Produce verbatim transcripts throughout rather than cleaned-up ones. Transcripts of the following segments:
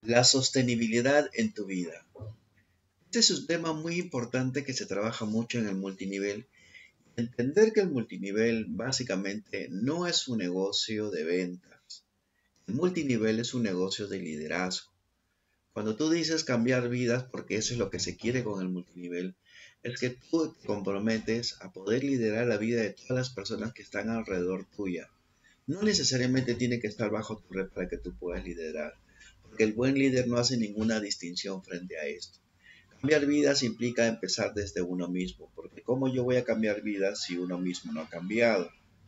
La sostenibilidad en tu vida. Este es un tema muy importante que se trabaja mucho en el multinivel. Entender que el multinivel básicamente no es un negocio de ventas. El multinivel es un negocio de liderazgo. Cuando tú dices cambiar vidas, porque eso es lo que se quiere con el multinivel, es que tú te comprometes a poder liderar la vida de todas las personas que están alrededor tuya. No necesariamente tiene que estar bajo tu red para que tú puedas liderar, porque el buen líder no hace ninguna distinción frente a esto. Cambiar vidas implica empezar desde uno mismo, porque ¿cómo yo voy a cambiar vidas si uno mismo no ha cambiado?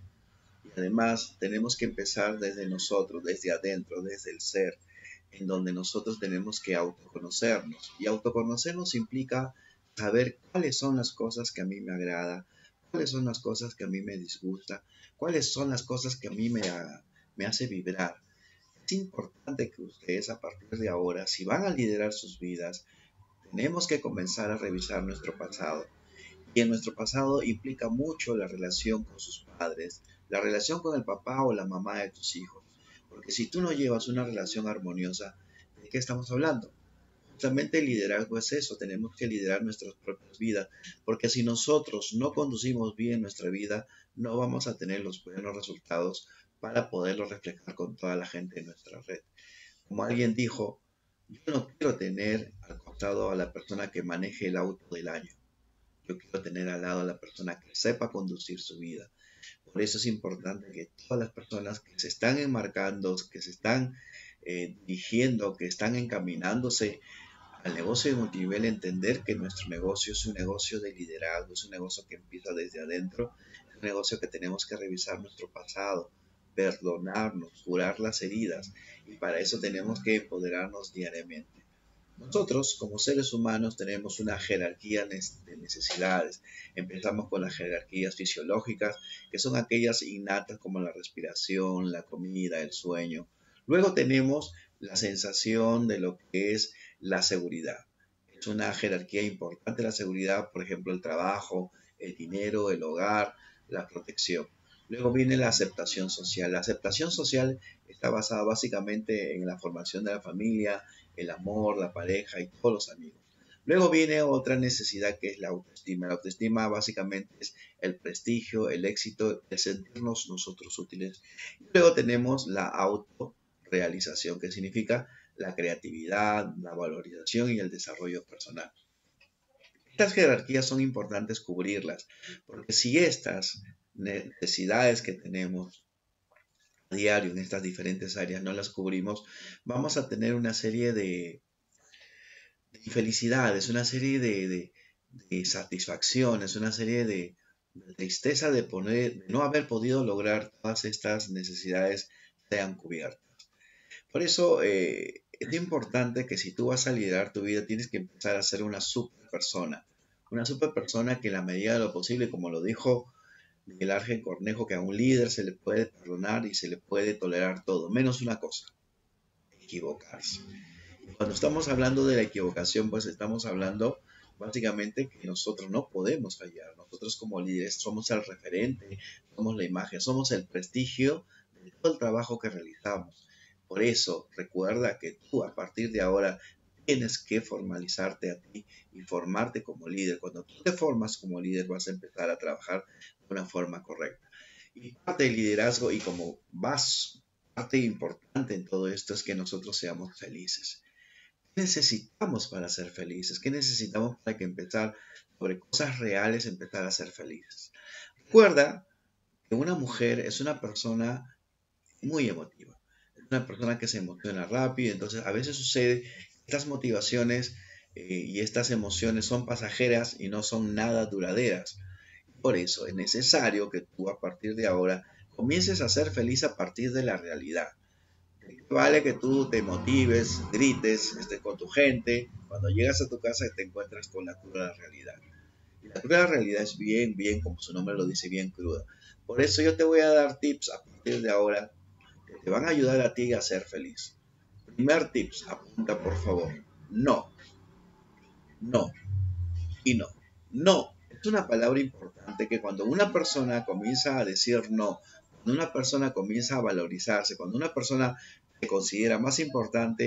Y además tenemos que empezar desde nosotros, desde adentro, desde el ser, en donde nosotros tenemos que autoconocernos. Y autoconocernos implica saber cuáles son las cosas que a mí me agrada, cuáles son las cosas que a mí me disgusta, cuáles son las cosas que a mí me, ha- me hace vibrar. Es importante que ustedes a partir de ahora, si van a liderar sus vidas, tenemos que comenzar a revisar nuestro pasado. Y en nuestro pasado implica mucho la relación con sus padres, la relación con el papá o la mamá de tus hijos. Porque si tú no llevas una relación armoniosa, ¿de qué estamos hablando? Justamente el liderazgo es eso, tenemos que liderar nuestras propias vidas, porque si nosotros no conducimos bien nuestra vida, no vamos a tener los buenos resultados para poderlo reflejar con toda la gente en nuestra red. Como alguien dijo, yo no quiero tener al costado a la persona que maneje el auto del año. Yo quiero tener al lado a la persona que sepa conducir su vida. Por eso es importante que todas las personas que se están enmarcando, que se están eh, dirigiendo, que están encaminándose al negocio de multinivel, entender que nuestro negocio es un negocio de liderazgo, es un negocio que empieza desde adentro, es un negocio que tenemos que revisar nuestro pasado, perdonarnos, curar las heridas, y para eso tenemos que empoderarnos diariamente. Nosotros, como seres humanos, tenemos una jerarquía de necesidades. Empezamos con las jerarquías fisiológicas, que son aquellas innatas como la respiración, la comida, el sueño. Luego tenemos la sensación de lo que es la seguridad. Es una jerarquía importante la seguridad, por ejemplo, el trabajo, el dinero, el hogar, la protección. Luego viene la aceptación social. La aceptación social está basada básicamente en la formación de la familia, el amor, la pareja y todos los amigos. Luego viene otra necesidad que es la autoestima. La autoestima básicamente es el prestigio, el éxito, el sentirnos nosotros útiles. Y luego tenemos la autorrealización, que significa la creatividad, la valorización y el desarrollo personal. Estas jerarquías son importantes cubrirlas, porque si estas necesidades que tenemos a diario en estas diferentes áreas no las cubrimos, vamos a tener una serie de infelicidades, una serie de, de, de satisfacciones, una serie de, de tristeza de, poner, de no haber podido lograr todas estas necesidades sean cubiertas. Por eso eh, es importante que si tú vas a liderar tu vida, tienes que empezar a ser una super persona. Una super persona que en la medida de lo posible, como lo dijo Miguel Ángel Cornejo, que a un líder se le puede perdonar y se le puede tolerar todo, menos una cosa, equivocarse. Cuando estamos hablando de la equivocación, pues estamos hablando básicamente que nosotros no podemos fallar. Nosotros como líderes somos el referente, somos la imagen, somos el prestigio de todo el trabajo que realizamos. Por eso, recuerda que tú a partir de ahora tienes que formalizarte a ti y formarte como líder. Cuando tú te formas como líder, vas a empezar a trabajar de una forma correcta. Y parte del liderazgo, y como vas, parte importante en todo esto es que nosotros seamos felices. ¿Qué necesitamos para ser felices? ¿Qué necesitamos para que empezar sobre cosas reales, empezar a ser felices? Recuerda que una mujer es una persona muy emotiva, es una persona que se emociona rápido, entonces a veces sucede que estas motivaciones eh, y estas emociones son pasajeras y no son nada duraderas. Por eso es necesario que tú a partir de ahora comiences a ser feliz a partir de la realidad. Vale que tú te motives, grites, estés con tu gente, cuando llegas a tu casa te encuentras con la cruda realidad. Y la cruda realidad es bien, bien, como su nombre lo dice, bien cruda. Por eso yo te voy a dar tips a partir de ahora que te van a ayudar a ti a ser feliz. Primer tips, apunta por favor. No, no y no. No es una palabra importante que cuando una persona comienza a decir no, cuando una persona comienza a valorizarse, cuando una persona se considera más importante que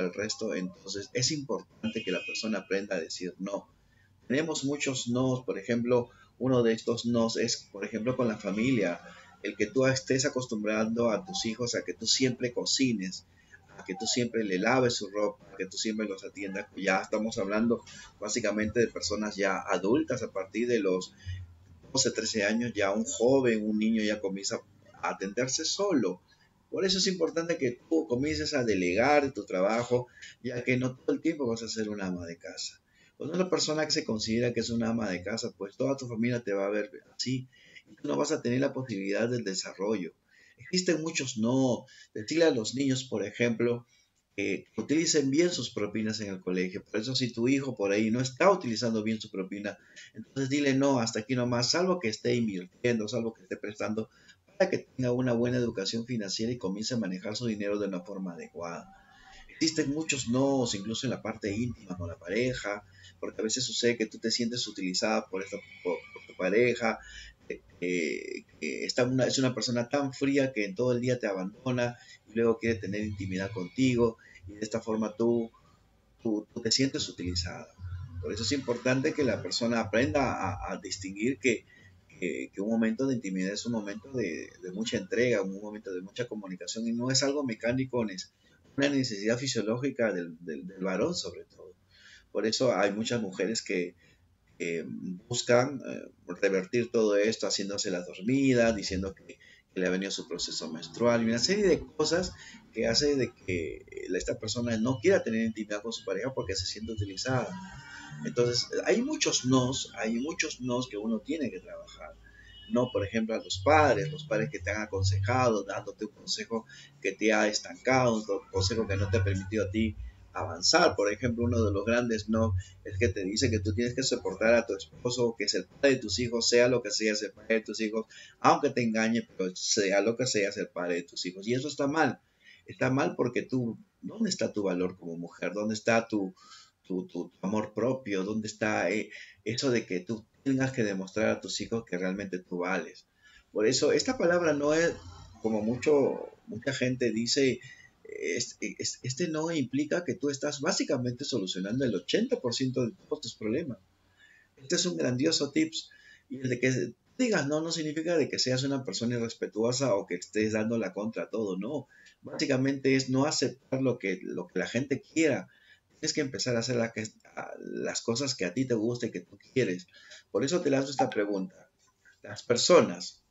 para el resto, entonces es importante que la persona aprenda a decir no. Tenemos muchos nos, por ejemplo, uno de estos nos es, por ejemplo, con la familia, el que tú estés acostumbrando a tus hijos a que tú siempre cocines, a que tú siempre le laves su ropa, a que tú siempre los atiendas. Ya estamos hablando básicamente de personas ya adultas, a partir de los doce, trece años, ya un joven, un niño ya comienza a atenderse solo. Por eso es importante que tú comiences a delegar tu trabajo, ya que no todo el tiempo vas a ser una ama de casa. Cuando una persona que se considera que es una ama de casa, pues toda tu familia te va a ver así y tú no vas a tener la posibilidad del desarrollo. Existen muchos no. Decirle a los niños, por ejemplo, que utilicen bien sus propinas en el colegio. Por eso si tu hijo por ahí no está utilizando bien su propina, entonces dile no, hasta aquí nomás, salvo que esté invirtiendo, salvo que esté prestando, para que tenga una buena educación financiera y comience a manejar su dinero de una forma adecuada. Existen muchos nos, incluso en la parte íntima con la pareja, porque a veces sucede que tú te sientes utilizada por, esta, por, por tu pareja, eh, eh, que está una, es una persona tan fría que en todo el día te abandona y luego quiere tener intimidad contigo y de esta forma tú, tú, tú te sientes utilizada. Por eso es importante que la persona aprenda a, a distinguir que, que, que, un momento de intimidad es un momento de, de mucha entrega, un momento de mucha comunicación y no es algo mecánico, es una necesidad fisiológica del, del, del varón sobre todo. Por eso hay muchas mujeres que eh, buscan eh, revertir todo esto haciéndose las dormidas, diciendo que, que le ha venido su proceso menstrual y una serie de cosas que hace de que esta persona no quiera tener intimidad con su pareja porque se siente utilizada. Entonces, hay muchos nos, hay muchos nos que uno tiene que trabajar. No, por ejemplo, a los padres, los padres que te han aconsejado, dándote un consejo que te ha estancado, un consejo que no te ha permitido a ti avanzar. Por ejemplo, uno de los grandes no es que te dice que tú tienes que soportar a tu esposo, que es el padre de tus hijos, sea lo que sea, es el padre de tus hijos, aunque te engañe, pero sea lo que sea, es el padre de tus hijos. Y eso está mal. Está mal porque tú, ¿dónde está tu valor como mujer? ¿Dónde está tu, tu, tu, tu amor propio? ¿Dónde está eh, eso de que tú tengas que demostrar a tus hijos que realmente tú vales? Por eso, esta palabra no es, como mucho, mucha gente dice, este, este no implica que tú estás básicamente solucionando el ochenta por ciento de todos tus problemas. Este es un grandioso tips. Y el de que digas no, no significa de que seas una persona irrespetuosa o que estés dando la contra a todo, no. Básicamente es no aceptar lo que, lo que la gente quiera. Tienes que empezar a hacer la que, a, las cosas que a ti te gusta y que tú quieres. Por eso te lanzo esta pregunta. Las personas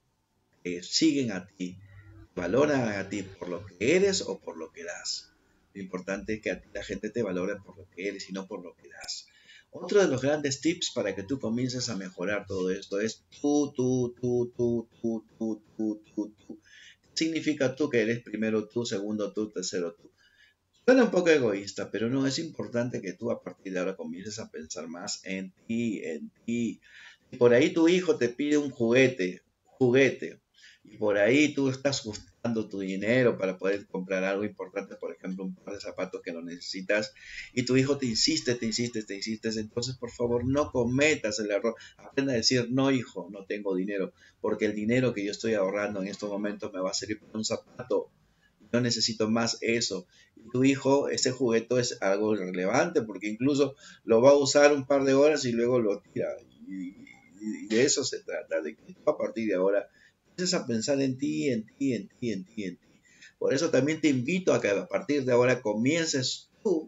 que siguen a ti, valoran a ti por lo que eres o por lo que das. Lo importante es que a ti la gente te valore por lo que eres y no por lo que das. Otro de los grandes tips para que tú comiences a mejorar todo esto es tú, tú, tú, tú, tú, tú, tú, tú, tú. Significa tú que eres primero tú, segundo tú, tercero tú. Suena un poco egoísta, pero no, es importante que tú a partir de ahora comiences a pensar más en ti, en ti. Y por ahí tu hijo te pide un juguete, juguete, y por ahí tú estás buscando tu dinero para poder comprar algo importante, por ejemplo, un par de zapatos que lo necesitas, y tu hijo te insiste, te insiste, te insiste, entonces por favor no cometas el error, aprenda a decir, no hijo, no tengo dinero, porque el dinero que yo estoy ahorrando en estos momentos me va a servir para un zapato, no necesito más eso. Y tu hijo, ese juguete es algo relevante, porque incluso lo va a usar un par de horas y luego lo tira, y, y de eso se trata, de que tú a partir de ahora empieces a pensar en ti, en ti, en ti, en ti, en ti. Por eso también te invito a que a partir de ahora comiences tú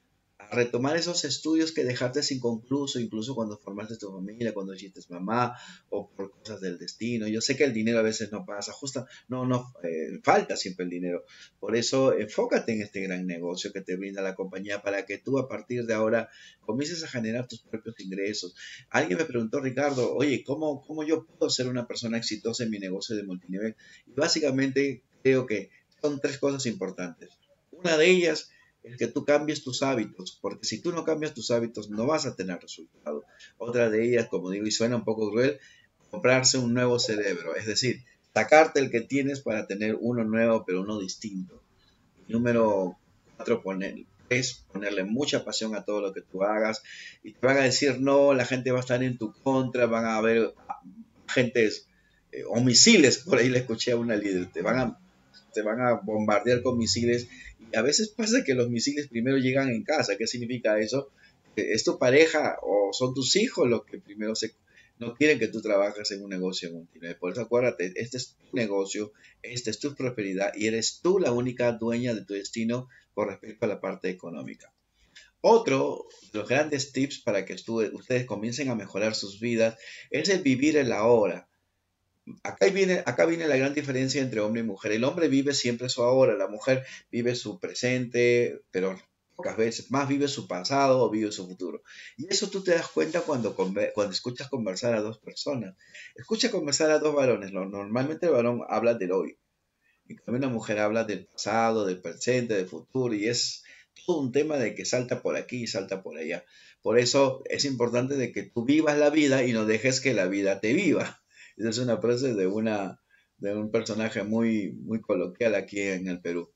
a retomar esos estudios que dejaste inconcluso, incluso cuando formaste tu familia, cuando hiciste mamá o por cosas del destino. Yo sé que el dinero a veces no pasa, justo, no, no, eh, falta siempre el dinero. Por eso enfócate en este gran negocio que te brinda la compañía para que tú a partir de ahora comiences a generar tus propios ingresos. Alguien me preguntó, Ricardo, oye, ¿cómo, cómo yo puedo ser una persona exitosa en mi negocio de multinivel? Y básicamente creo que son tres cosas importantes. Una de ellas es que tú cambies tus hábitos, porque si tú no cambias tus hábitos no vas a tener resultado. Otra de ellas, como digo, y suena un poco cruel, comprarse un nuevo cerebro, es decir, sacarte el que tienes para tener uno nuevo, pero uno distinto. Número cuatro, poner, es ponerle mucha pasión a todo lo que tú hagas, y te van a decir no, la gente va a estar en tu contra, van a haber gentes eh, o misiles, por ahí le escuché a una líder, te van a te van a bombardear con misiles. Y a veces pasa que los misiles primero llegan en casa. ¿Qué significa eso? Que es tu pareja o son tus hijos los que primero se, no quieren que tú trabajes en un negocio multinivel. Por eso acuérdate, este es tu negocio, esta es tu prosperidad y eres tú la única dueña de tu destino con respecto a la parte económica. Otro de los grandes tips para que ustedes comiencen a mejorar sus vidas es el vivir el ahora. Acá viene, acá viene la gran diferencia entre hombre y mujer. El hombre vive siempre su ahora, la mujer vive su presente, pero pocas veces más vive su pasado o vive su futuro. Y eso tú te das cuenta cuando, cuando escuchas conversar a dos personas. Escucha conversar a dos varones. Normalmente el varón habla del hoy. Y también la mujer habla del pasado, del presente, del futuro. Y es todo un tema de que salta por aquí y salta por allá. Por eso es importante de que tú vivas la vida y no dejes que la vida te viva. Esa es una frase de, una, de un personaje muy, muy coloquial aquí en el Perú.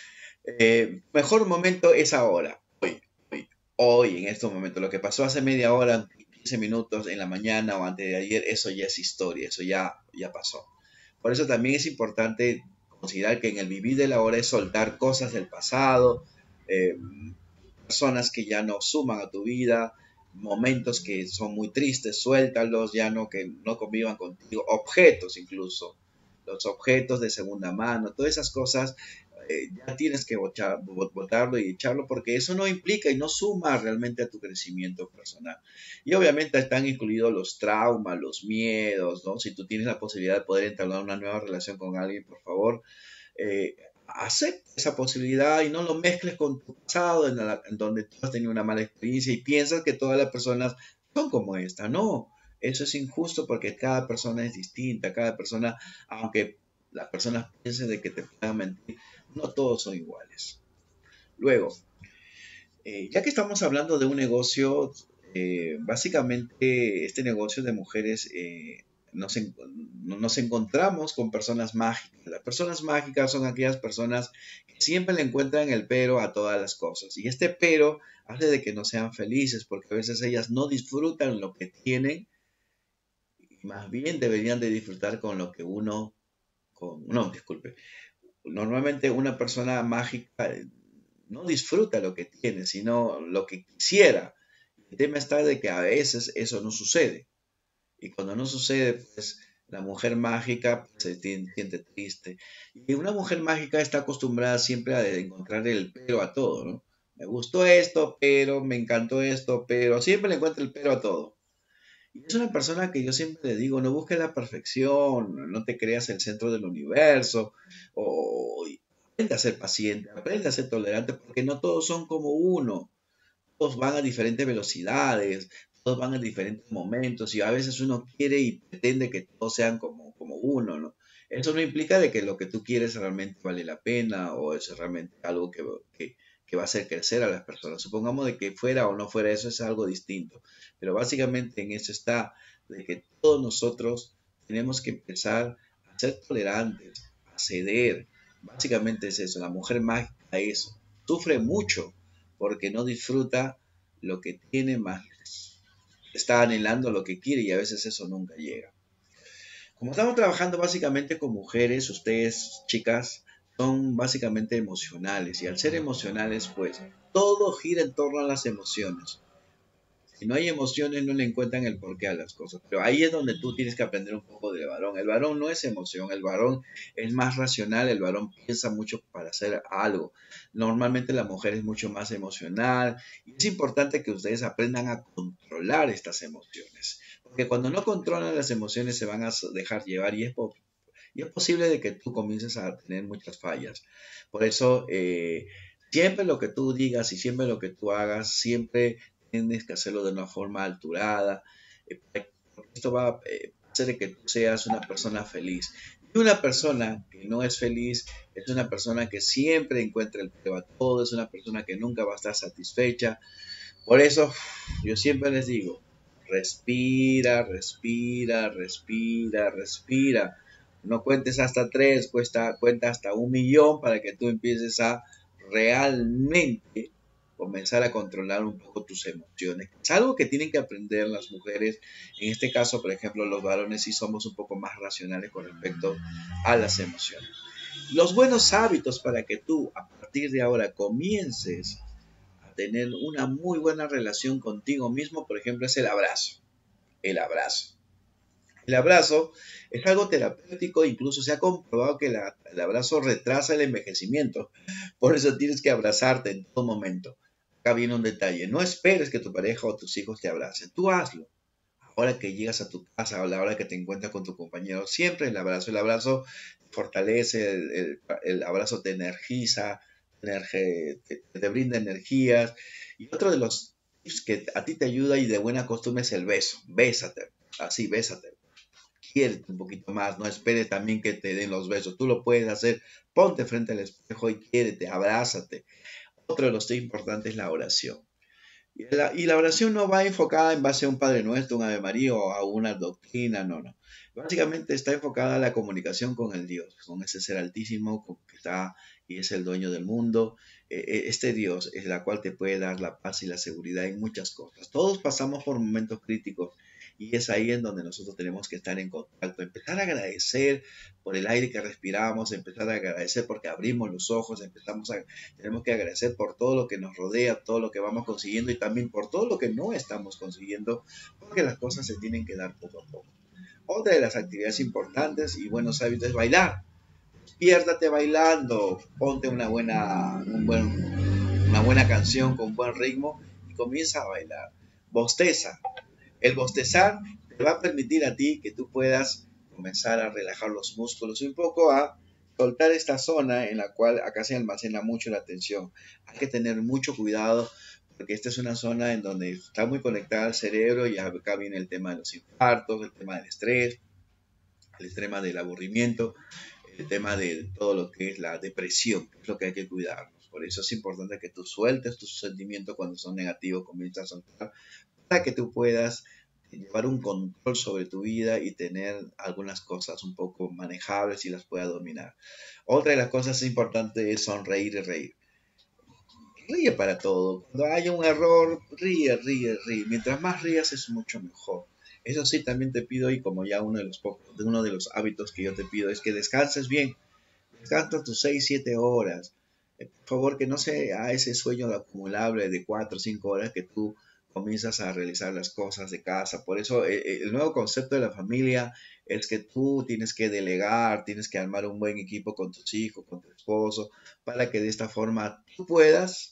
Eh, mejor momento es ahora, hoy, hoy, hoy, en estos momentos. Lo que pasó hace media hora, quince minutos en la mañana o antes de ayer, eso ya es historia, eso ya, ya pasó. Por eso también es importante considerar que en el vivir de la hora es soltar cosas del pasado, eh, personas que ya no suman a tu vida, momentos que son muy tristes, suéltalos, ya no que no convivan contigo, objetos incluso, los objetos de segunda mano, todas esas cosas eh, ya tienes que bochar, botarlo y echarlo porque eso no implica y no suma realmente a tu crecimiento personal. Y obviamente están incluidos los traumas, los miedos, ¿no? Si tú tienes la posibilidad de poder entablar una nueva relación con alguien, por favor, eh, acepta esa posibilidad y no lo mezcles con tu pasado en, la, en donde tú has tenido una mala experiencia y piensas que todas las personas son como esta. No, eso es injusto porque cada persona es distinta, cada persona, aunque las personas piensen de que te puedan mentir, no todos son iguales. Luego, eh, ya que estamos hablando de un negocio, eh, básicamente este negocio de mujeres eh, nos, en, nos encontramos con personas mágicas. Las personas mágicas son aquellas personas que siempre le encuentran el pero a todas las cosas. Y este pero hace de que no sean felices porque a veces ellas no disfrutan lo que tienen y más bien deberían de disfrutar con lo que uno, con, no, disculpe, normalmente una persona mágica no disfruta lo que tiene, sino lo que quisiera. El tema está de que a veces eso no sucede. Y cuando no sucede, pues la mujer mágica pues, se siente triste. Y una mujer mágica está acostumbrada siempre a encontrar el pero a todo, ¿no? Me gustó esto, pero me encantó esto, pero siempre le encuentra el pero a todo. Y es una persona que yo siempre le digo, no busques la perfección, no te creas el centro del universo, o aprende a ser paciente, aprende a ser tolerante, porque no todos son como uno, todos van a diferentes velocidades, todos van a diferentes momentos, y a veces uno quiere y pretende que todos sean como, como uno, ¿no? Eso no implica de que lo que tú quieres realmente vale la pena, o es realmente algo que, que, que va a hacer crecer a las personas. Supongamos de que fuera o no fuera eso, es algo distinto. Pero básicamente en eso está, de que todos nosotros tenemos que empezar a ser tolerantes, a ceder. Básicamente es eso, la mujer mágica es, sufre mucho porque no disfruta lo que tiene más, está anhelando lo que quiere y a veces eso nunca llega. Como estamos trabajando básicamente con mujeres, ustedes, chicas, son básicamente emocionales y al ser emocionales, pues todo gira en torno a las emociones. Si no hay emociones, no le encuentran el porqué a las cosas. Pero ahí es donde tú tienes que aprender un poco del varón. El varón no es emoción, el varón es más racional, el varón piensa mucho para hacer algo. Normalmente la mujer es mucho más emocional y es importante que ustedes aprendan a controlar estas emociones. Porque cuando no controlan las emociones se van a dejar llevar y es, y es posible de que tú comiences a tener muchas fallas. Por eso, eh, siempre lo que tú digas y siempre lo que tú hagas, siempre tienes que hacerlo de una forma alturada. Eh, esto va a hacer que tú seas una persona feliz. Y una persona que no es feliz es una persona que siempre encuentra el pero a todo, es una persona que nunca va a estar satisfecha. Por eso yo siempre les digo, respira, respira, respira, respira. No cuentes hasta tres, cuesta, cuenta hasta un millón para que tú empieces a realmente comenzar a controlar un poco tus emociones. Es algo que tienen que aprender las mujeres. En este caso, por ejemplo, los varones sí somos un poco más racionales con respecto a las emociones. Los buenos hábitos para que tú a partir de ahora comiences a tener una muy buena relación contigo mismo, por ejemplo, es el abrazo. El abrazo. El abrazo es algo terapéutico, incluso se ha comprobado que la, el abrazo retrasa el envejecimiento. Por eso tienes que abrazarte en todo momento. Acá viene un detalle. No esperes que tu pareja o tus hijos te abracen. Tú hazlo. Ahora que llegas a tu casa, a la hora que te encuentras con tu compañero, siempre el abrazo. El abrazo fortalece, el, el, el abrazo te energiza, te, te, te brinda energías. Y otro de los tips que a ti te ayuda y de buena costumbre es el beso. Bésate, así, bésate. Quiérete un poquito más, no esperes también que te den los besos. Tú lo puedes hacer, ponte frente al espejo y quiérete, abrázate. Otro de los tips importantes es la oración. Y la, y la oración no va enfocada en base a un Padre Nuestro, un Ave María o a una doctrina, no, no. Básicamente está enfocada a la comunicación con el Dios, con ese ser altísimo que está y es el dueño del mundo. Eh, este Dios es la cual te puede dar la paz y la seguridad en muchas cosas. Todos pasamos por momentos críticos y es ahí en donde nosotros tenemos que estar en contacto, empezar a agradecer por el aire que respiramos, empezar a agradecer porque abrimos los ojos, empezamos a, tenemos que agradecer por todo lo que nos rodea, todo lo que vamos consiguiendo y también por todo lo que no estamos consiguiendo, porque las cosas se tienen que dar poco a poco. Otra de las actividades importantes y buenos hábitos es bailar. Despiértate bailando, ponte una buena, un buen, una buena canción con buen ritmo y comienza a bailar. Bosteza. El bostezar te va a permitir a ti que tú puedas comenzar a relajar los músculos y un poco a soltar esta zona en la cual acá se almacena mucho la tensión. Hay que tener mucho cuidado porque esta es una zona en donde está muy conectada al cerebro y acá viene el tema de los infartos, el tema del estrés, el tema del aburrimiento, el tema de todo lo que es la depresión, que es lo que hay que cuidarnos. Por eso es importante que tú sueltes tus sentimientos cuando son negativos, comienzas a soltar para que tú puedas llevar un control sobre tu vida y tener algunas cosas un poco manejables y las puedas dominar. Otra de las cosas importantes es sonreír y reír. Ríe para todo. Cuando haya un error, ríe, ríe, ríe. Mientras más rías es mucho mejor. Eso sí, también te pido, y como ya uno de los pocos, uno de los hábitos que yo te pido es que descanses bien. Descansa tus seis siete horas. Eh, por favor, que no sea ese sueño acumulable de cuatro o cinco horas que tú comienzas a realizar las cosas de casa. Por eso eh, el nuevo concepto de la familia es que tú tienes que delegar, tienes que armar un buen equipo con tus hijos, con tu esposo, para que de esta forma tú puedas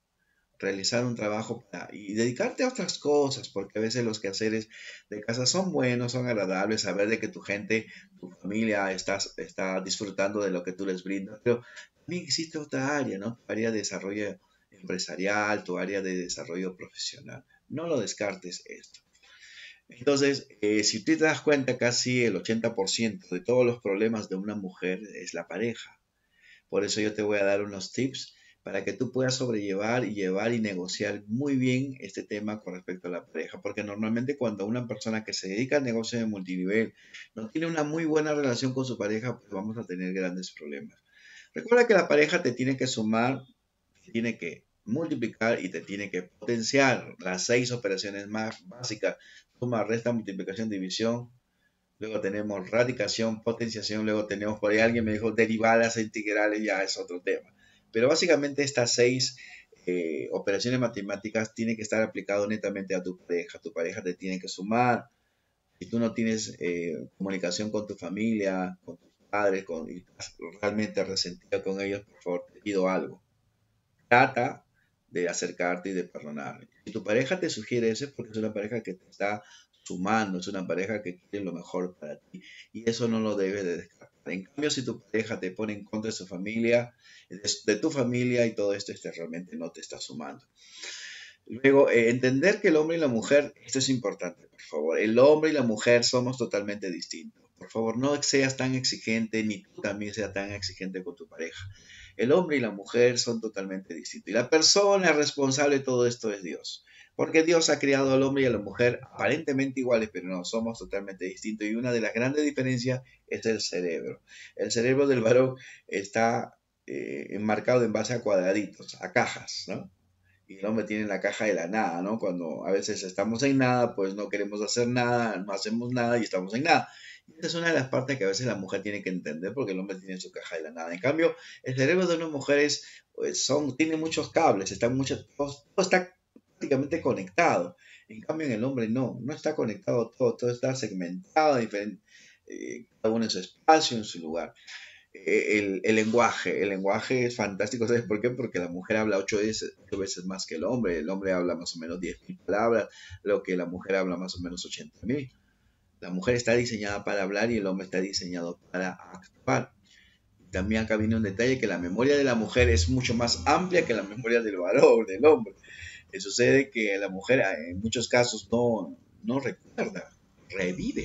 realizar un trabajo para, y dedicarte a otras cosas, porque a veces los quehaceres de casa son buenos, son agradables, saber de que tu gente, tu familia está, está disfrutando de lo que tú les brindas, pero también existe otra área, ¿no? Tu área de desarrollo empresarial, tu área de desarrollo profesional. No lo descartes esto. Entonces, eh, si tú te das cuenta, casi el ochenta por ciento de todos los problemas de una mujer es la pareja. Por eso yo te voy a dar unos tips para que tú puedas sobrellevar y llevar y negociar muy bien este tema con respecto a la pareja. Porque normalmente cuando una persona que se dedica al negocio de multinivel no tiene una muy buena relación con su pareja, pues vamos a tener grandes problemas. Recuerda que la pareja te tiene que sumar, te tiene que multiplicar y te tiene que potenciar las seis operaciones más básicas: suma, resta, multiplicación, división. Luego tenemos radicación, potenciación, luego tenemos, por ahí alguien me dijo derivadas e integrales, ya es otro tema. Pero básicamente estas seis eh, operaciones matemáticas tienen que estar aplicadas netamente a tu pareja. Tu pareja te tiene que sumar. Si tú no tienes eh, comunicación con tu familia, con tus padres, con, y estás realmente resentido con ellos, por favor, te pido algo. Trata de acercarte y de perdonar. Si tu pareja te sugiere eso es porque es una pareja que te está sumando, es una pareja que quiere lo mejor para ti y eso no lo debes de descartar. En cambio, si tu pareja te pone en contra de su familia, de, de tu familia y todo esto, este realmente no te está sumando. Luego, eh, entender que el hombre y la mujer, esto es importante, por favor, el hombre y la mujer somos totalmente distintos. Por favor, no seas tan exigente, ni tú también seas tan exigente con tu pareja. El hombre y la mujer son totalmente distintos. Y la persona responsable de todo esto es Dios. Porque Dios ha creado al hombre y a la mujer aparentemente iguales, pero no, somos totalmente distintos. Y una de las grandes diferencias es el cerebro. El cerebro del varón está eh, enmarcado en base a cuadraditos, a cajas, ¿no? Y el hombre tiene la caja de la nada, ¿no? Cuando a veces estamos en nada, pues no queremos hacer nada, no hacemos nada y estamos en nada. Esta es una de las partes que a veces la mujer tiene que entender porque el hombre tiene su caja de la nada. En cambio, el cerebro de una mujer es, pues, son, tiene muchos cables, está, mucho, todo, todo está prácticamente conectado. En cambio, en el hombre no, no está conectado todo, todo está segmentado, diferente, eh, cada uno en su espacio, en su lugar. Eh, el, el lenguaje, el lenguaje es fantástico, ¿sabes por qué? Porque la mujer habla ocho veces, ocho veces más que el hombre, el hombre habla más o menos diez mil palabras, lo que la mujer habla más o menos ochenta mil. La mujer está diseñada para hablar y el hombre está diseñado para actuar. También acá viene un detalle que la memoria de la mujer es mucho más amplia que la memoria del varón, del hombre. Eh, sucede que la mujer en muchos casos no, no recuerda, revive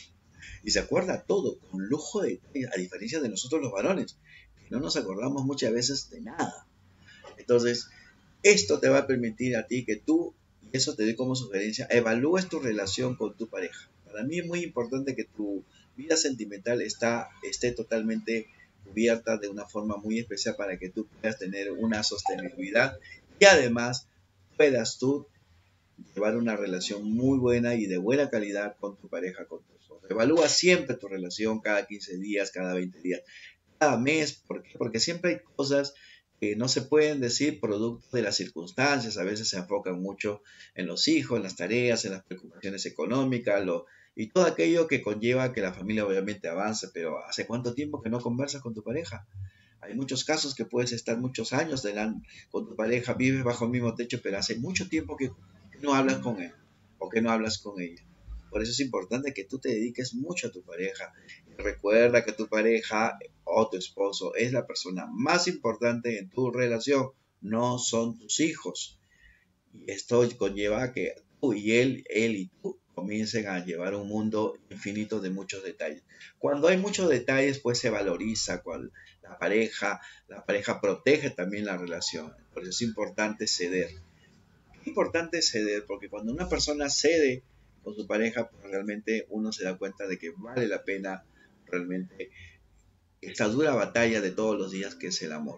y se acuerda todo con lujo de detalles, a diferencia de nosotros los varones, que no nos acordamos muchas veces de nada. Entonces, esto te va a permitir a ti que tú, y eso te doy como sugerencia, evalúes tu relación con tu pareja. Para mí es muy importante que tu vida sentimental está, esté totalmente cubierta de una forma muy especial para que tú puedas tener una sostenibilidad y además puedas tú llevar una relación muy buena y de buena calidad con tu pareja, con tu esposo. Evalúa siempre tu relación cada quince días, cada veinte días, cada mes. ¿Por qué? Porque siempre hay cosas que no se pueden decir producto de las circunstancias. A veces se enfocan mucho en los hijos, en las tareas, en las preocupaciones económicas, lo, y todo aquello que conlleva que la familia obviamente avance. Pero ¿hace cuánto tiempo que no conversas con tu pareja? Hay muchos casos que puedes estar muchos años delante, con tu pareja, vives bajo el mismo techo, pero hace mucho tiempo que, que no hablas con él o que no hablas con ella. Por eso es importante que tú te dediques mucho a tu pareja. Recuerda que tu pareja o tu esposo es la persona más importante en tu relación, no son tus hijos. Y esto conlleva que tú y él, él y tú comiencen a llevar un mundo infinito de muchos detalles. Cuando hay muchos detalles, pues se valoriza cual, la pareja, la pareja protege también la relación. Por eso es importante ceder. Es importante ceder porque cuando una persona cede con su pareja, pues realmente uno se da cuenta de que vale la pena realmente esta dura batalla de todos los días que es el amor.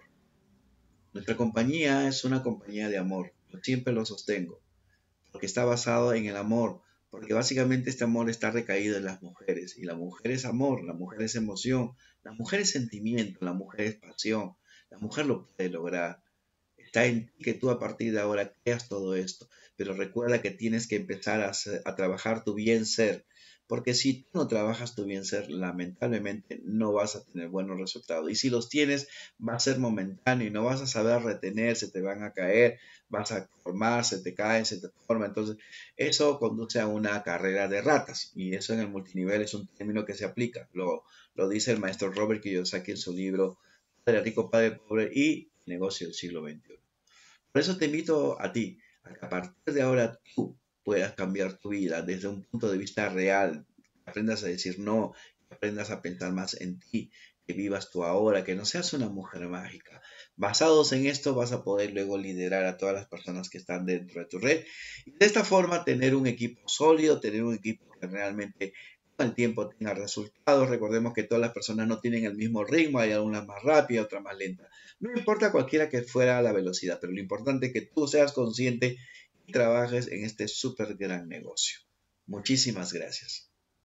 Nuestra compañía es una compañía de amor. Yo siempre lo sostengo porque está basado en el amor, porque básicamente este amor está recaído en las mujeres, y la mujer es amor, la mujer es emoción, la mujer es sentimiento, la mujer es pasión, la mujer lo puede lograr. Está en ti que tú a partir de ahora creas todo esto, pero recuerda que tienes que empezar a, hacer- a trabajar tu bien ser, porque si tú no trabajas tu bien ser, lamentablemente no vas a tener buenos resultados. Y si los tienes, va a ser momentáneo y no vas a saber retener, se te van a caer, vas a formar, se te caen, se te forma. Entonces, eso conduce a una carrera de ratas, y eso en el multinivel es un término que se aplica. Lo, lo dice el maestro Robert Kiyosaki en su libro Padre Rico, Padre Pobre y Negocio del siglo veintiuno. Por eso te invito a ti, a que a partir de ahora tú puedas cambiar tu vida desde un punto de vista real, que aprendas a decir no, que aprendas a pensar más en ti, que vivas tú ahora, que no seas una mujer mágica. Basados en esto vas a poder luego liderar a todas las personas que están dentro de tu red y de esta forma tener un equipo sólido, tener un equipo que realmente con el tiempo tenga resultados. Recordemos que todas las personas no tienen el mismo ritmo, hay algunas más rápidas, otras más lentas. No importa cualquiera que fuera la velocidad, pero lo importante es que tú seas consciente y trabajes en este súper gran negocio. Muchísimas gracias.